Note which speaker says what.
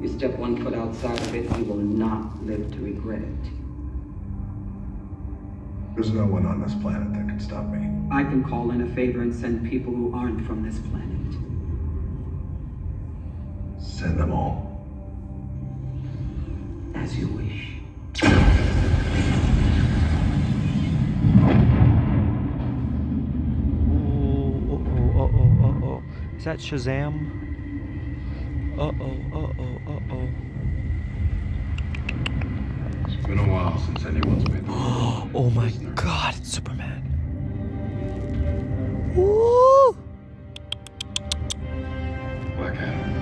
Speaker 1: You step one foot outside of it, you will not live to regret it.
Speaker 2: There's no one on this planet that can stop me.
Speaker 1: I can call in a favor and send people who aren't from this planet.
Speaker 2: Send them all.
Speaker 1: As you wish.
Speaker 3: Uh-oh. Is that Shazam? Uh-oh.
Speaker 2: It's been a while since anyone's been.
Speaker 3: Oh my God, it's Superman. Woo!
Speaker 2: Black Adam.